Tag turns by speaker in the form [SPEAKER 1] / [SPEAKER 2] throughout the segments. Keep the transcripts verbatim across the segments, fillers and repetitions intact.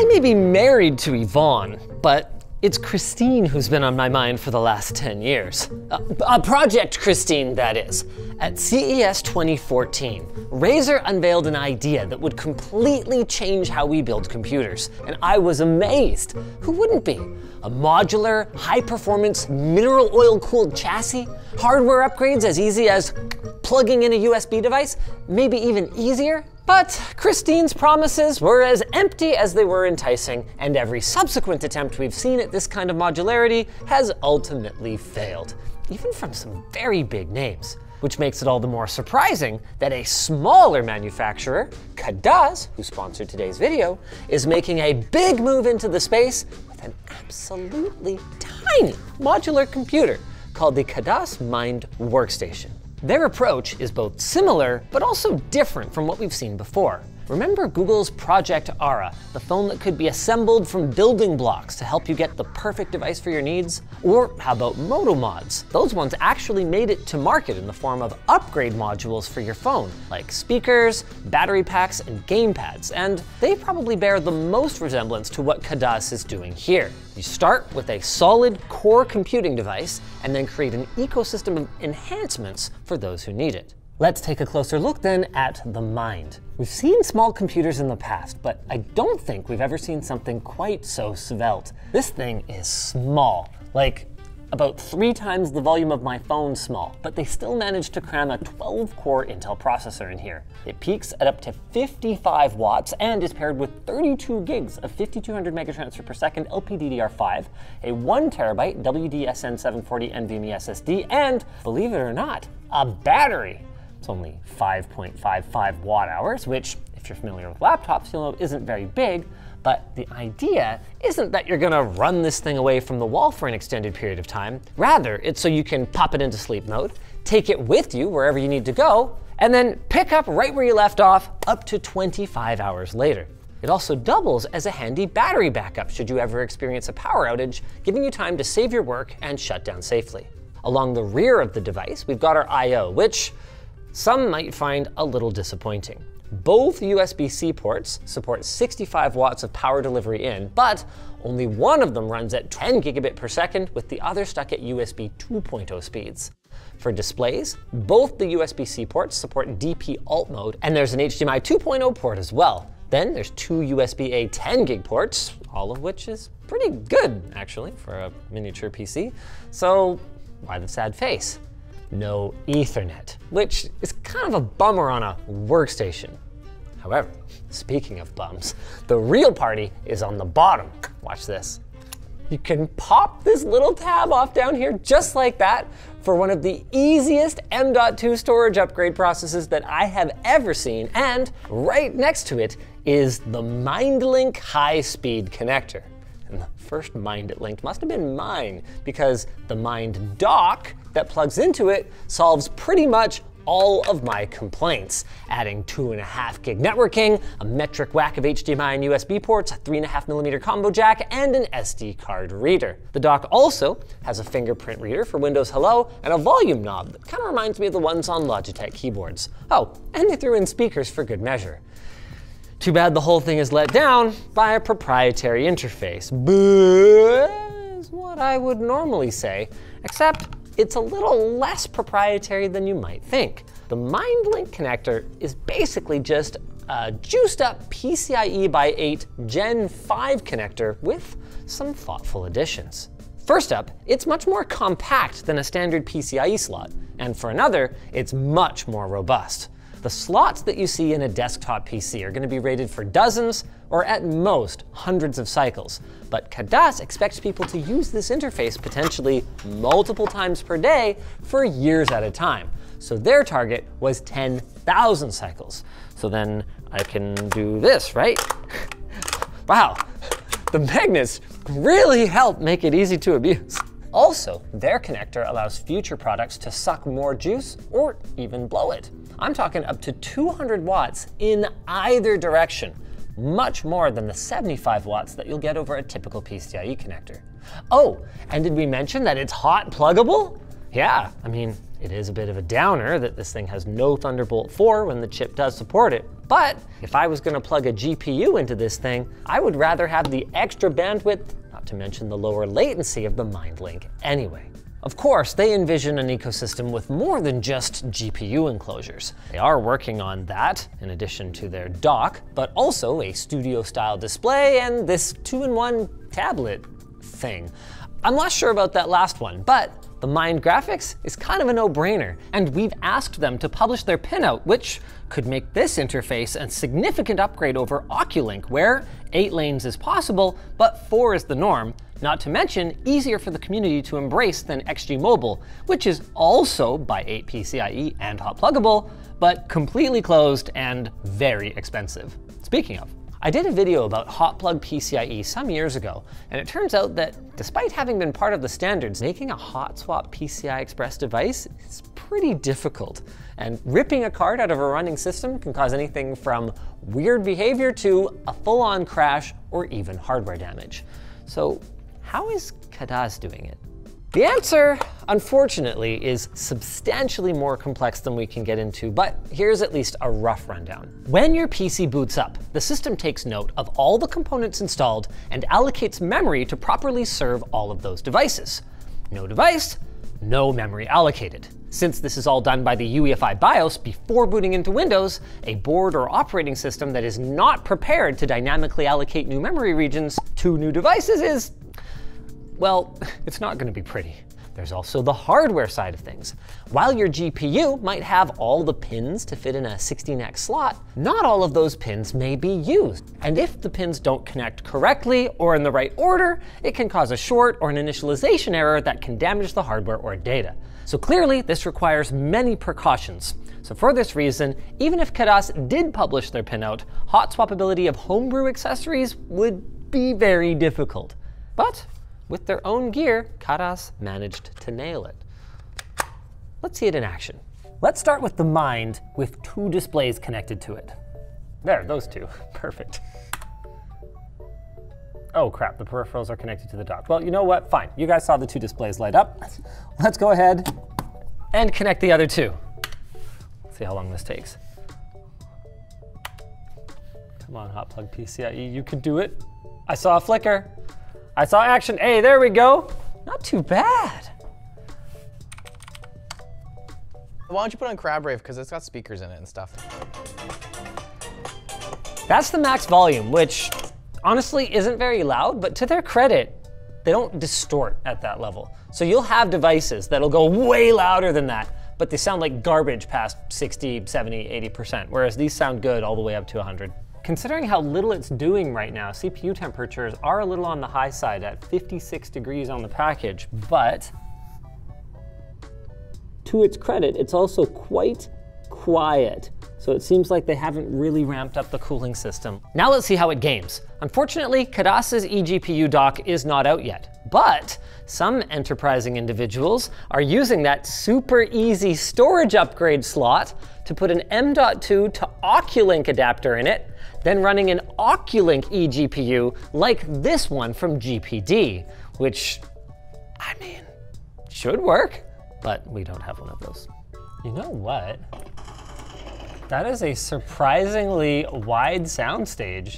[SPEAKER 1] I may be married to Yvonne, but it's Christine who's been on my mind for the last ten years. Uh, uh, Project Christine, that is. At C E S twenty fourteen, Razer unveiled an idea that would completely change how we build computers, and I was amazed. Who wouldn't be? A modular, high-performance, mineral oil-cooled chassis? Hardware upgrades as easy as plugging in a U S B device? Maybe even easier? But Christine's promises were as empty as they were enticing, and every subsequent attempt we've seen at this kind of modularity has ultimately failed, even from some very big names. Which makes it all the more surprising that a smaller manufacturer, Khadas, who sponsored today's video, is making a big move into the space with an absolutely tiny modular computer called the Khadas Mind workstation. Their approach is both similar, but also different from what we've seen before. Remember Google's Project Ara, the phone that could be assembled from building blocks to help you get the perfect device for your needs? Or how about Moto Mods? Those ones actually made it to market in the form of upgrade modules for your phone, like speakers, battery packs, and gamepads, and they probably bear the most resemblance to what Khadas is doing here. You start with a solid core computing device, and then create an ecosystem of enhancements for those who need it. Let's take a closer look then at the Mind. We've seen small computers in the past, but I don't think we've ever seen something quite so svelte. This thing is small, like about three times the volume of my phone small, but they still managed to cram a twelve core Intel processor in here. It peaks at up to fifty-five watts and is paired with thirty-two gigs of fifty-two hundred megatransfer per second L P D D R five, a one terabyte W D S N seven forty NVMe S S D, and believe it or not, a battery. It's only five point five five watt hours, which, if you're familiar with laptops, you'll know isn't very big, but the idea isn't that you're gonna run this thing away from the wall for an extended period of time. Rather, it's so you can pop it into sleep mode, take it with you wherever you need to go, and then pick up right where you left off up to twenty-five hours later. It also doubles as a handy battery backup should you ever experience a power outage, giving you time to save your work and shut down safely. Along the rear of the device, we've got our I O, which some might find a little disappointing. Both U S B C ports support sixty-five watts of power delivery in, but only one of them runs at ten gigabit per second, with the other stuck at U S B two point oh speeds. For displays, both the U S B C ports support D P Alt mode, and there's an H D M I two point oh port as well. Then there's two U S B A ten gig ports, all of which is pretty good, actually, for a miniature P C. So why the sad face? No Ethernet, which is kind of a bummer on a workstation. However, speaking of bums, the real party is on the bottom. Watch this. You can pop this little tab off down here just like that for one of the easiest M dot two storage upgrade processes that I have ever seen, and right next to it is the MindLink high-speed connector. And the first Mind it linked must have been mine, because the Mind dock that plugs into it solves pretty much all of my complaints, adding two and a half gig networking, a metric whack of H D M I and U S B ports, a three and a half millimeter combo jack, and an S D card reader. The dock also has a fingerprint reader for Windows Hello and a volume knob that kind of reminds me of the ones on Logitech keyboards. Oh, and they threw in speakers for good measure. Too bad the whole thing is let down by a proprietary interface, but is what I would normally say, except it's a little less proprietary than you might think. The MindLink connector is basically just a juiced up PCIe by eight Gen five connector with some thoughtful additions. First up, it's much more compact than a standard PCIe slot, and for another, it's much more robust. The slots that you see in a desktop P C are going to be rated for dozens or at most hundreds of cycles, but Khadas expects people to use this interface potentially multiple times per day for years at a time. So their target was ten thousand cycles. So then I can do this, right? Wow, the magnets really help make it easy to abuse. Also, their connector allows future products to suck more juice or even blow it. I'm talking up to two hundred watts in either direction, much more than the seventy-five watts that you'll get over a typical PCIe connector. Oh, and did we mention that it's hot pluggable? Yeah, I mean, it is a bit of a downer that this thing has no Thunderbolt four when the chip does support it. But if I was gonna plug a G P U into this thing, I would rather have the extra bandwidth, not to mention the lower latency of the Mind Link anyway. Of course, they envision an ecosystem with more than just G P U enclosures. They are working on that, in addition to their dock, but also a studio-style display and this two-in-one tablet thing. I'm less sure about that last one, but the Mind graphics is kind of a no-brainer, and we've asked them to publish their pinout, which could make this interface a significant upgrade over Oculink, where eight lanes is possible, but four is the norm. Not to mention, easier for the community to embrace than X G Mobile, which is also by eight PCIe and hot pluggable, but completely closed and very expensive. Speaking of, I did a video about hot plug PCIe some years ago, and it turns out that despite having been part of the standards, making a hot swap P C I Express device is pretty difficult. And ripping a card out of a running system can cause anything from weird behavior to a full-on crash or even hardware damage. So how is Khadas doing it? The answer, unfortunately, is substantially more complex than we can get into, but here's at least a rough rundown. When your P C boots up, the system takes note of all the components installed and allocates memory to properly serve all of those devices. No device, no memory allocated. Since this is all done by the U E F I BIOS before booting into Windows, a board or operating system that is not prepared to dynamically allocate new memory regions to new devices is, well, it's not going to be pretty. There's also the hardware side of things. While your G P U might have all the pins to fit in a sixteen X slot, not all of those pins may be used. And if the pins don't connect correctly or in the right order, it can cause a short or an initialization error that can damage the hardware or data. So clearly, this requires many precautions. So for this reason, even if Khadas did publish their pinout, hot swappability of homebrew accessories would be very difficult. But with their own gear, Khadas managed to nail it. Let's see it in action. Let's start with the Mind with two displays connected to it. There, those two, perfect. Oh crap, the peripherals are connected to the dock. Well, you know what, fine. You guys saw the two displays light up. Let's go ahead and connect the other two. Let's see how long this takes. Come on, hot plug PCIe, you can do it. I saw a flicker. I saw action. Hey, there we go. Not too bad.
[SPEAKER 2] Why don't you put on Crab Rave, because it's got speakers in it and stuff.
[SPEAKER 1] That's the max volume, which honestly isn't very loud, but to their credit, they don't distort at that level. So you'll have devices that'll go way louder than that, but they sound like garbage past sixty, seventy, eighty percent, whereas these sound good all the way up to one hundred. Considering how little it's doing right now, C P U temperatures are a little on the high side at fifty-six degrees on the package, but to its credit, it's also quite quiet. So it seems like they haven't really ramped up the cooling system. Now let's see how it games. Unfortunately, Khadas's eGPU dock is not out yet, but some enterprising individuals are using that super easy storage upgrade slot to put an M dot two to Oculink adapter in it, then running an Oculink eGPU like this one from G P D, which, I mean, should work, but we don't have one of those. You know what? That is a surprisingly wide soundstage.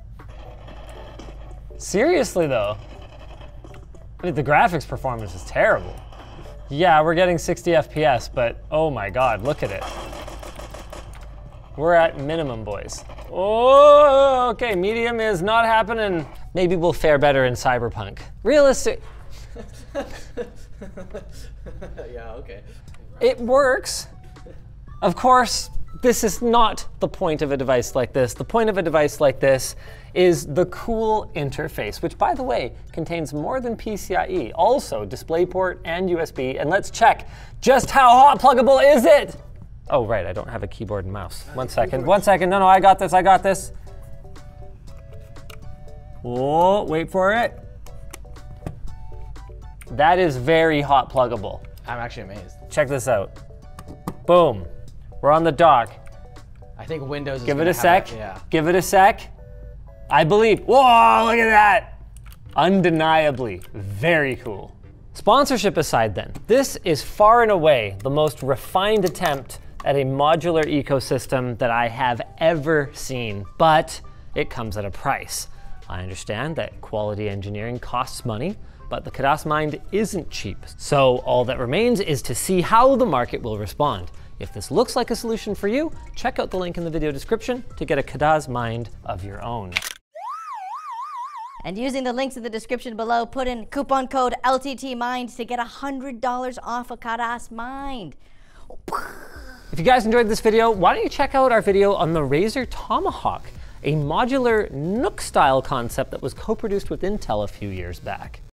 [SPEAKER 1] Seriously though, I mean, the graphics performance is terrible. Yeah, we're getting sixty F P S, but oh my God, look at it. We're at minimum, boys. Oh, okay, medium is not happening. Maybe we'll fare better in Cyberpunk. Realistic.
[SPEAKER 2] Yeah, okay.
[SPEAKER 1] It works. Of course, this is not the point of a device like this. The point of a device like this is the cool interface, which, by the way, contains more than PCIe, also DisplayPort and U S B. And let's check just how hot pluggable is it? Oh, right, I don't have a keyboard and mouse. One second, one second. No, no, I got this, I got this. Oh, wait for it. That is very hot pluggable.
[SPEAKER 2] I'm actually amazed.
[SPEAKER 1] Check this out. Boom. We're on the dock.
[SPEAKER 2] I think Windows is
[SPEAKER 1] Give it
[SPEAKER 2] gonna
[SPEAKER 1] a sec.
[SPEAKER 2] have it, yeah.
[SPEAKER 1] Give it a sec. I believe. Whoa, look at that. Undeniably very cool. Sponsorship aside then, this is far and away the most refined attempt at a modular ecosystem that I have ever seen, but it comes at a price. I understand that quality engineering costs money, but the Khadas Mind isn't cheap. So all that remains is to see how the market will respond. If this looks like a solution for you, check out the link in the video description to get a Khadas Mind of your own.
[SPEAKER 3] And using the links in the description below, put in coupon code L T T Mind to get one hundred dollars off a Khadas Mind.
[SPEAKER 1] If you guys enjoyed this video, why don't you check out our video on the Razer Tomahawk, a modular Nook-style concept that was co-produced with Intel a few years back.